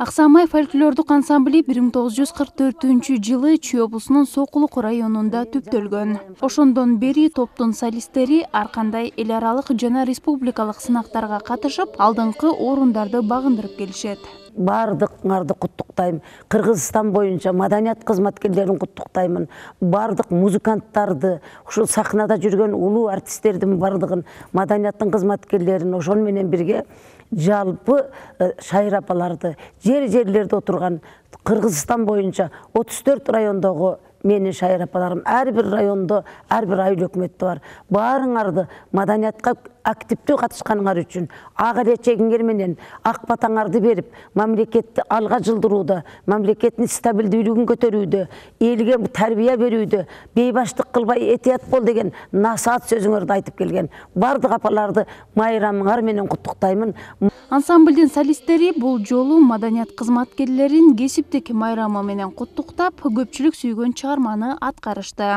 Аксамай фольклордук ансамбли 1944-жылы Чүй облусунун Сокулук районунда түптөлгөн. Ошондон бери топтун солисттери ар кандай эл аралык жана республикалык сынактарга катышып, алдыңкы орундарды багындырып келишет. Бардыгыңарды куттуктайм. Кыргызстан боюнча маданият кызматкерлерин куттуктаймын. Бардык музыканттарды, ушул сахнада жүргөн улуу артисттердин бардыгын, маданияттын кызматкерлерин ошол менен бирге жалпы шайыр апаларды, жерлерде отурган Кыргызстан боюнча 34 райондогу менин шайыр апаларым, ар бир райондо, ар бир айыл өкмөттө бар. Баарыңарды маданиятка активдүү катышканыңар үчүн ак элечегиңер менен ак батаңарды берип, мамлекетти алга жылдырууда, мамлекеттин стабилдүүлүгүн көтөрүүдө, элге тарбия берүүдө, бейбаштык кылбай этият бол деген насаат сөзүңөрдү айтып келген бардык апаларды майрамыңар менен куттуктаймын. Ансамблдин солисттери бул жолу маданият кызматкерлерин кесиптик майрамы менен куттуктап, көпчүлүк сүйгөн чыгарманы аткарышты.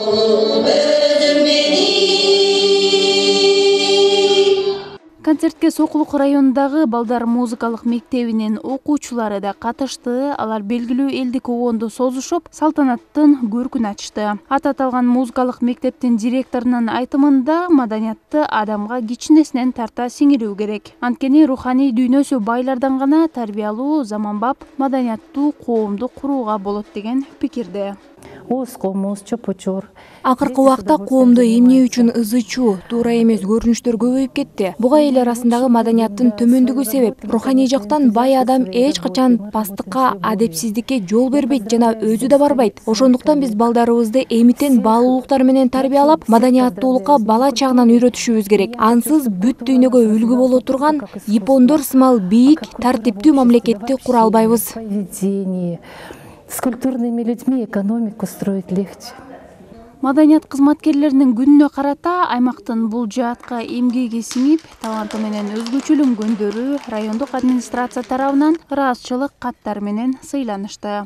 Концертке Сокулук районундагы балдар музыкалык мектебинин окуучулары да катышты. Алар белгилүү элдик угоонду созушуп, салтанаттын көркүн ачышты. Аты аталган музыкалык мектептин директорунун айтымында маданиятты адамга кичинесинен тарта сиңирүү керек. Анткени руханий дүйнөсү байлардан гана тарбиялуу, заманбап, маданияттуу коомду курууга болот деген пикирде. Акыркы убакта коомду эмне үчүн ызычуу, туура эмес көрүнүштөр көбөйүп кетти. Буга эл арасындагы маданияттын төмөндүгү себеп. Руханий жактан бай адам эч качан пасттыкка, адепсиздикке жол бербейт жана өзү да барбайт. Ошондуктан биз балдарыбызды эмитен баалуулуктар менен тарбиялап, маданияттуулукка бала чагынан үйрөтүшүбүз керек. Ансыз бүт дүйнөгө үлгү боло турган япондор сымал бийик, тартиптүү мамлекетти кура албайбыз. С культурными людьми экономику строить легче. Маданият кызматкерлеринин күнүнө карата аймактын бул жаатка эмгеги сиңип, таланты менен өзгөчөлөнгөндөрү райондук администрация тарабынан ыраазычылык каттар менен сыйланышты.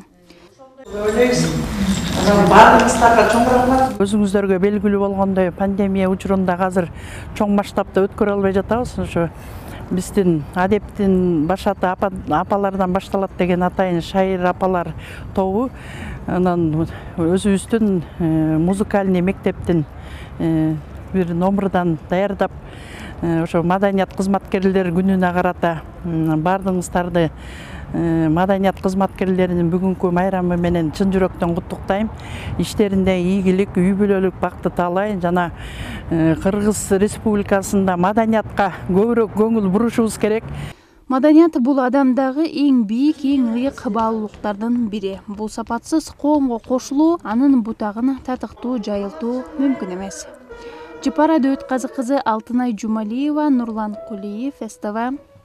Өзүңүздөргө белгилүү болгондой, пандемия учурунда азыр чоң масштабта өткөрө албай жатабыз. Ошо биздин адептин башаты апалардан башталат деген атайын шайыр апалар тобу, анан өзүбүздүн музыкальный мектептин бир номурдан даярдап, ошо маданият кызматкерлер күнүнө карата бардыгыңыздарды маданият кызматкерлеринин бүгүнкү майрамы менен чын жүрөктөн куттуктайм. Иштеринде ийгилик, үй бүлөлүк бакты таалайын жана Кыргыз Республикасында маданиятка көбүрөөк көңүл бурушубуз керек. Маданият бул адамдагы эң бийик, эң ыйык баалуулуктардын бири. Бул сапатсыз коомго кошулуу, анын бутагын татыктуу жайылтуу мүмкүн эмес. Жапара Дөөт Казы кызы, Алтынай Жумалиева, Нурлан Кулиев, СТВ.